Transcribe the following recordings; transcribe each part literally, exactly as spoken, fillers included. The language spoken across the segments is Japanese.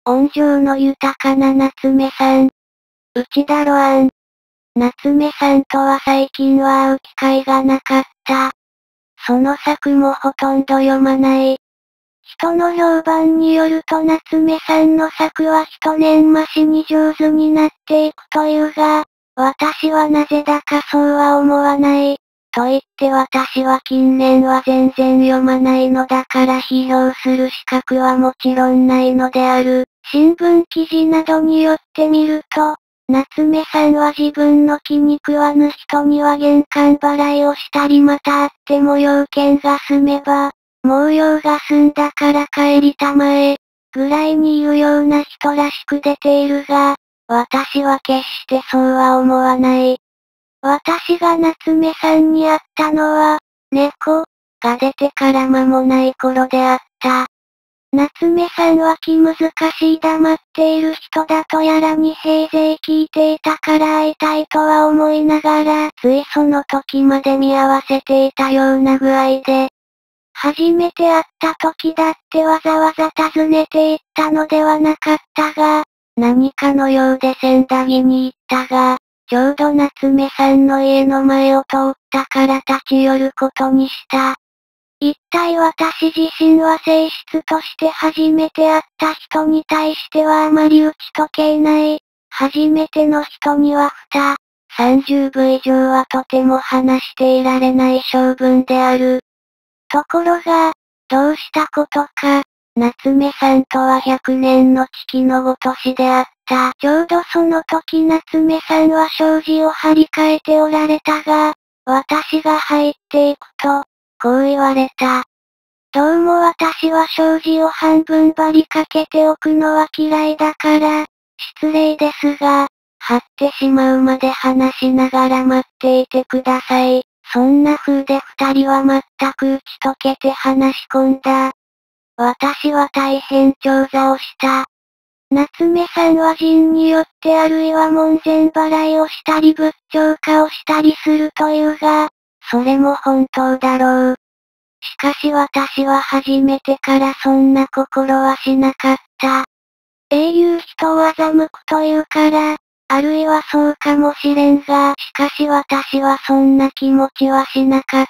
温情の豊かな夏目さん。内田ロアン。夏目さんとは最近は会う機会がなかった。その作もほとんど読まない。人の評判によると夏目さんの作は一年増しに上手になっていくというが、私はなぜだかそうは思わない。と言って私は近年は全然読まないのだから批評する資格はもちろんないのである。新聞記事などによってみると、夏目さんは自分の気に食わぬ人には玄関払いをしたりまたあっても用件が済めば、もう用が済んだから帰りたまえ、ぐらいに言うような人らしく出ているが、私は決してそうは思わない。私が夏目さんに会ったのは、猫が出てから間もない頃であった。夏目さんは気難しい黙っている人だとやらに平勢聞いていたから会いたいとは思いながら、ついその時まで見合わせていたような具合で、初めて会った時だってわざわざ訪ねて行ったのではなかったが、何かのようで千駄木に行ったが、ちょうど夏目さんの家の前を通ったから立ち寄ることにした。一体私自身は性質として初めて会った人に対してはあまり打ち解けない。初めての人にはに、さんじゅうぶ以上はとても話していられない性分である。ところが、どうしたことか、夏目さんとはひゃくねんの月のごとしであった。ちょうどその時夏目さんは障子を張り替えておられたが、私が入っていくと、こう言われた。どうも私は障子を半分張りかけておくのは嫌いだから、失礼ですが、張ってしまうまで話しながら待っていてください。そんな風で二人は全く打ち解けて話し込んだ。私は大変調査をした。夏目さんは人によってあるいは門前払いをしたり仏頂化をしたりするというが、それも本当だろう。しかし私は初めてからそんな心はしなかった。英雄人を欺くというから、あるいはそうかもしれんが、しかし私はそんな気持ちはしなかった。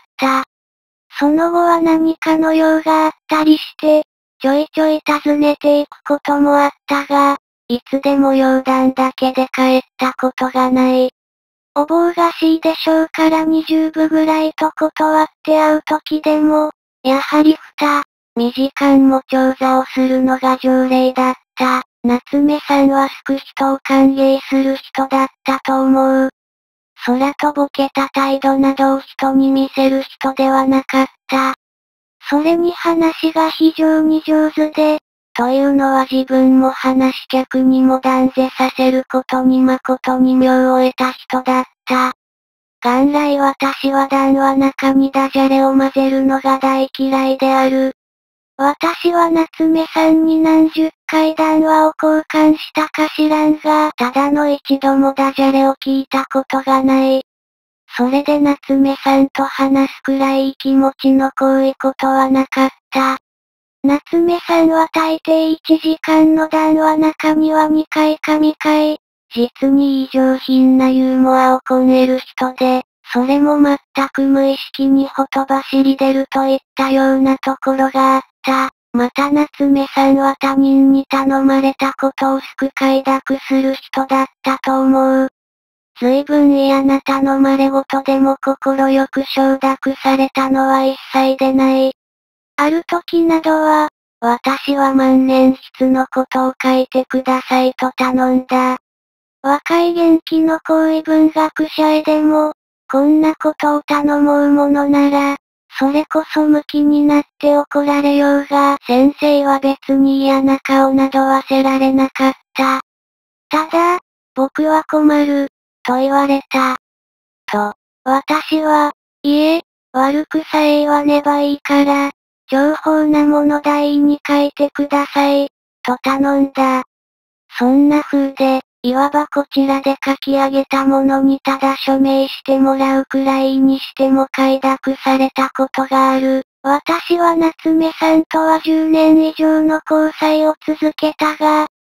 その後は何かの用があったりして、ちょいちょい訪ねていくこともあったが、いつでも冗談だけで帰ったことがない。お坊がしいでしょうからにじゅうぶぐらいと断って会う時でも、やはりにじかんも調査をするのが条例だった。夏目さんはすく人を歓迎する人だったと思う。空とぼけた態度などを人に見せる人ではなかった。それに話が非常に上手で、というのは自分も話し客にも断ぜさせることに誠に妙を得た人だった。元来私は談話中にダジャレを混ぜるのが大嫌いである。私は夏目さんに何十回談話を交換したか知らんが、ただの一度もダジャレを聞いたことがない。それで夏目さんと話すくらい気持ちの濃いことはなかった。夏目さんは大抵いちじかんの談話中にはにかいかみかい、実にいい上品なユーモアをこねる人で、それも全く無意識にほとばしり出るといったようなところがあった。また夏目さんは他人に頼まれたことをすく快諾する人だったと思う。随分嫌な頼まれごとでも心よく承諾されたのは一切でない。ある時などは、私は万年筆のことを書いてくださいと頼んだ。若い元気の好意文学者へでも、こんなことを頼もうものなら、それこそ向きになって怒られようが、先生は別に嫌な顔などはせられなかった。ただ、僕は困る、と言われた。と、私は、いえ、悪くさえ言わねばいいから、重宝なもの代に書いてください、と頼んだ。そんな風で、いわばこちらで書き上げたものにただ署名してもらうくらいにしても快諾されたことがある。私は夏目さんとはじゅうねん以上の交際を続けたが、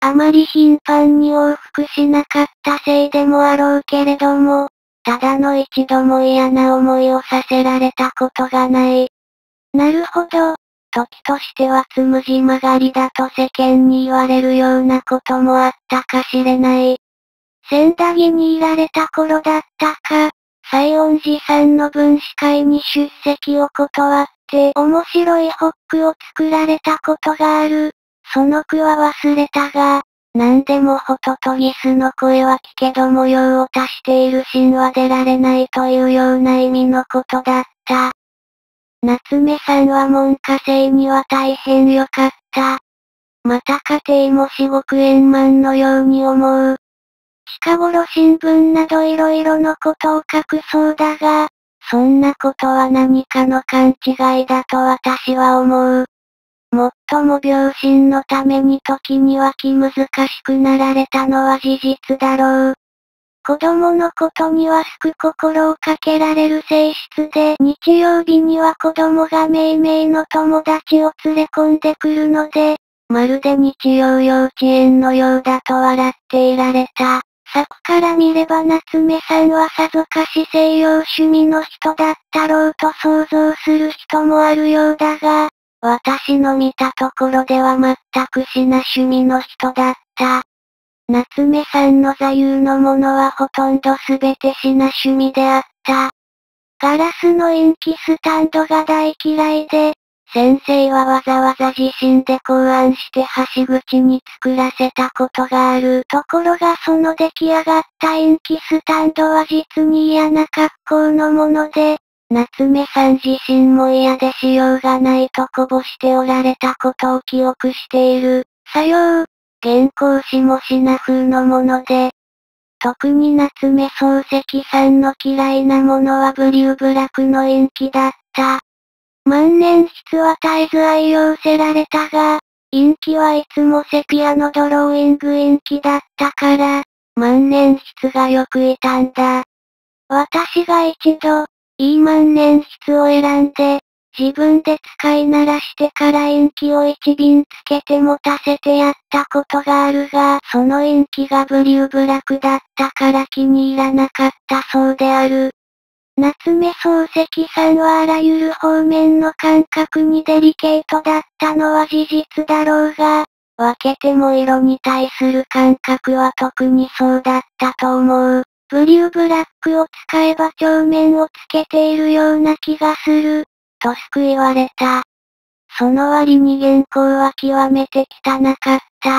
あまり頻繁に往復しなかったせいでもあろうけれども、ただの一度も嫌な思いをさせられたことがない。なるほど。時としてはつむじ曲がりだと世間に言われるようなこともあったかしれない。千駄木にいられた頃だったか、西園寺さんの分司会に出席を断って、面白いホックを作られたことがある。その句は忘れたが、なんでもホトトギスの声は聞けど模様を足している神は出られないというような意味のことだった。夏目さんは門下生には大変良かった。また家庭も至極円満のように思う。近頃新聞など色々のことを書くそうだが、そんなことは何かの勘違いだと私は思う。もっとも病心のために時には気難しくなられたのは事実だろう。子供のことにはすく心をかけられる性質で、日曜日には子供がめいめいの友達を連れ込んでくるので、まるで日曜幼稚園のようだと笑っていられた。作から見れば夏目さんはさぞかし西洋趣味の人だったろうと想像する人もあるようだが、私の見たところでは全くしな趣味の人だった。夏目さんの座右のものはほとんどすべてしな趣味であった。ガラスのインキスタンドが大嫌いで、先生はわざわざ自身で考案して橋口に作らせたことがある。ところがその出来上がったインキスタンドは実に嫌な格好のもので、夏目さん自身も嫌でしようがないとこぼしておられたことを記憶している。さよう。原稿紙もシナ風のもので、特に夏目漱石さんの嫌いなものはブリューブラックのインキだった。万年筆は絶えず愛用せられたが、インキはいつもセピアのドローイングインキだったから、万年筆がよくいたんだ。私が一度、いい万年筆を選んで、自分で使い慣らしてからインキを一瓶つけて持たせてやったことがあるが、そのインキがブリューブラックだったから気に入らなかったそうである。夏目漱石さんはあらゆる方面の感覚にデリケートだったのは事実だろうが、分けても色に対する感覚は特にそうだったと思う。ブリューブラックを使えば鏡面をつけているような気がする、とすく言われた。その割に原稿は極めて汚かった。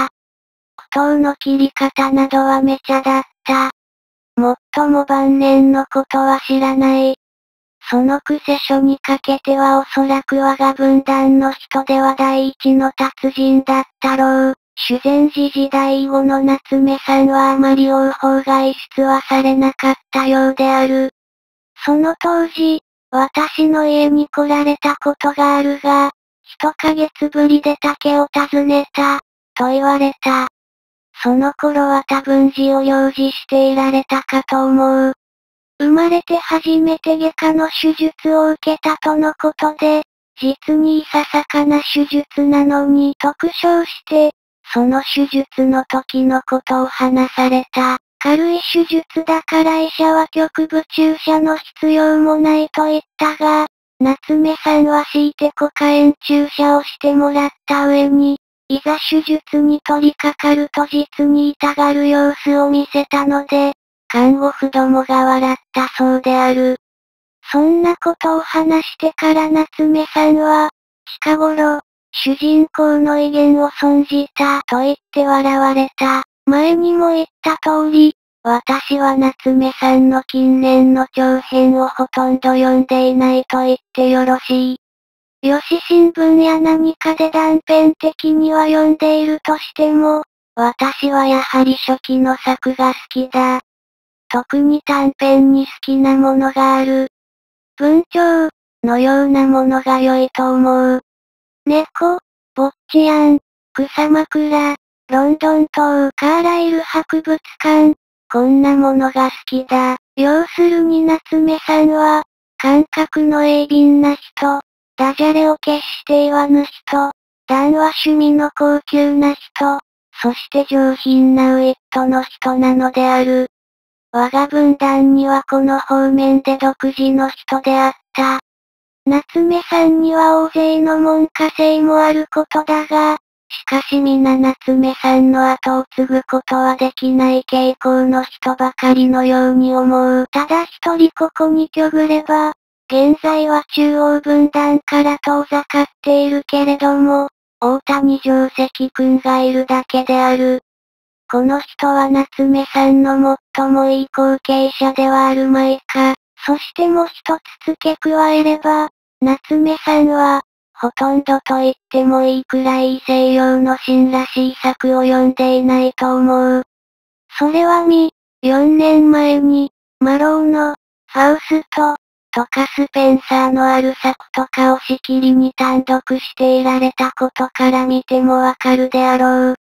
句読の切り方などはめちゃだった。もっとも晩年のことは知らない。そのくせ書にかけてはおそらく我が分断の人では第一の達人だったろう。修善寺時代以後の夏目さんはあまり王法外出はされなかったようである。その当時、私の家に来られたことがあるが、一ヶ月ぶりで竹を訪ねた、と言われた。その頃は多分字を用事していられたかと思う。生まれて初めて外科の手術を受けたとのことで、実にいささかな手術なのに特徴して、その手術の時のことを話された。軽い手術だから医者は局部注射の必要もないと言ったが、夏目さんは強いてコカイン注射をしてもらった上に、いざ手術に取り掛かると実に痛がる様子を見せたので、看護婦どもが笑ったそうである。そんなことを話してから夏目さんは、近頃、主人公の威厳を損じたと言って笑われた。前にも言った通り、私は夏目さんの近年の長編をほとんど読んでいないと言ってよろしい。よし新聞や何かで断片的には読んでいるとしても、私はやはり初期の作が好きだ。特に短編に好きなものがある。文鳥のようなものが良いと思う。猫、ボッチアン、草枕、ロンドン島カーライル博物館。こんなものが好きだ。要するに夏目さんは、感覚の鋭敏な人、ダジャレを決して言わぬ人、談話趣味の高級な人、 そして上品なウィットの人なのである。我が文壇にはこの方面で独自の人であった。夏目さんには大勢の門下生もあることだが、しかし皆夏目さんの後を継ぐことはできない傾向の人ばかりのように思う。ただ一人ここに居ぐれば、現在は中央分断から遠ざかっているけれども、大谷定石くんがいるだけである。この人は夏目さんの最もいい後継者ではあるまいか。そしてもう一つ付け加えれば、夏目さんは、ほとんどと言ってもいいくらい西洋の新らしい作を読んでいないと思う。それはみ、よんねんまえに、マローの、ファウスト、とかスペンサーのある作とかをしきりに単独していられたことから見てもわかるであろう。